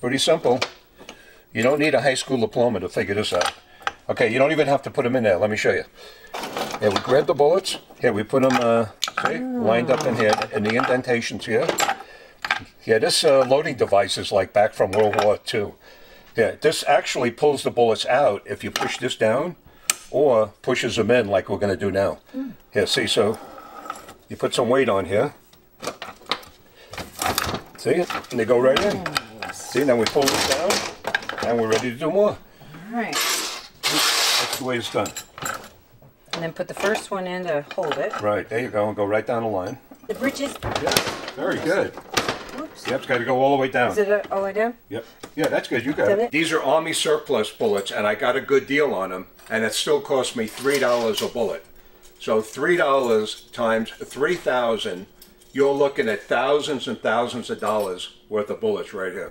Pretty simple. You don't need a high school diploma to figure this out. Okay, you don't even have to put them in there. Let me show you. Here, we grab the bullets. Here, we put them see, lined up in here, in the indentations here. Yeah, this loading device is like back from World War II. Yeah, this actually pulls the bullets out if you push this down, or pushes them in like we're going to do now. Here, see, so you put some weight on here. See it? And they go right in. See, now we pull this down, and we're ready to do more. All right. That's the way it's done. And then put the first one in to hold it. Right, there you go, and go right down the line. The bridges. Yeah, very good. Oops. Yep, it's got to go all the way down. Is it all the way down? Yep. Yeah, that's good. You got it. These are Army surplus bullets, and I got a good deal on them, and it still cost me $3 a bullet. So $3 times 3,000, you're looking at thousands and thousands of dollars worth of bullets right here.